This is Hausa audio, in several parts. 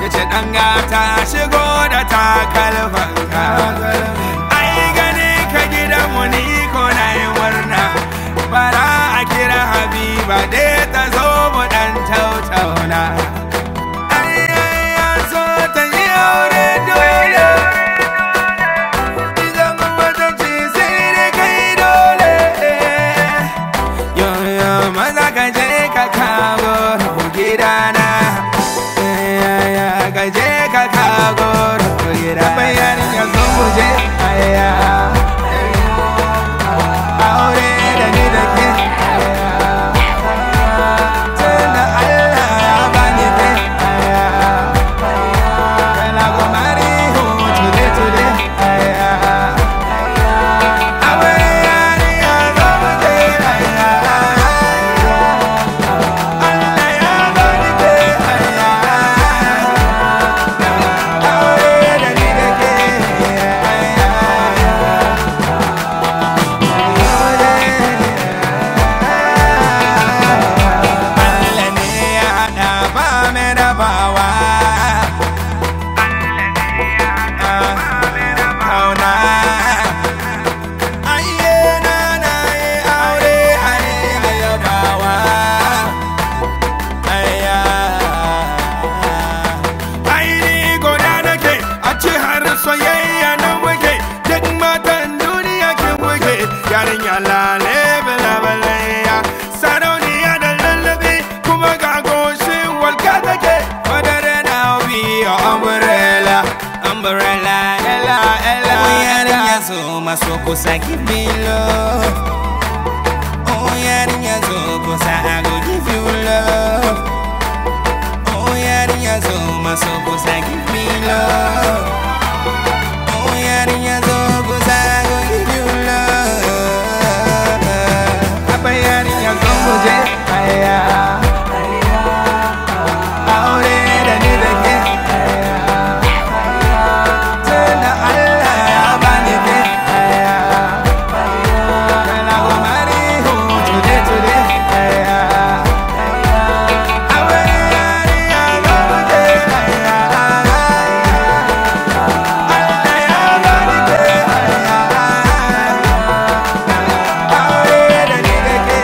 yace dan gata shigo da takalmanka ai gane ka gidanmu ni ko na yi murna bara a kira Habiba dai ta zo mu dan tautauna ai ya so ta yi aure dole idan mata ce sai da kai dole yo maza ka je ka kawo gidana ka je ka kawo gida bayanin ya zo mu je aya aure da ni da ke tunda Allah ya bani kai kana go marry who today aya aure ya zo mu je aya Allah ya bani kai aya yarinya lale balabalaya sarauniya da lallabi kuma ga goshin walka take madara na bi umbrella umbrella ella ella yarinya zo maso kusa give me love oh yarinya zo kusa I go give you love oh yarinya zo maso kusa give me love oh yarinya zo kusa I go give you love muje aya aure da ni da ke tunda Allah ya bani kai aya kana go marry who today aya aure ya zo muje aya Allah ya bani kai aya aure da ni da ke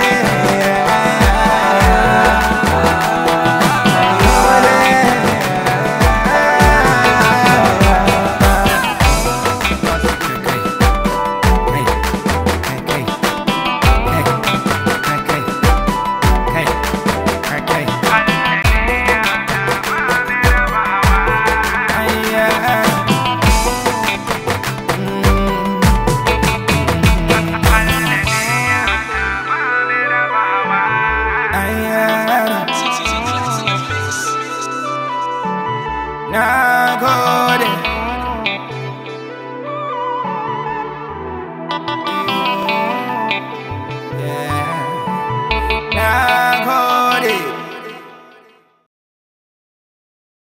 Nah, go there.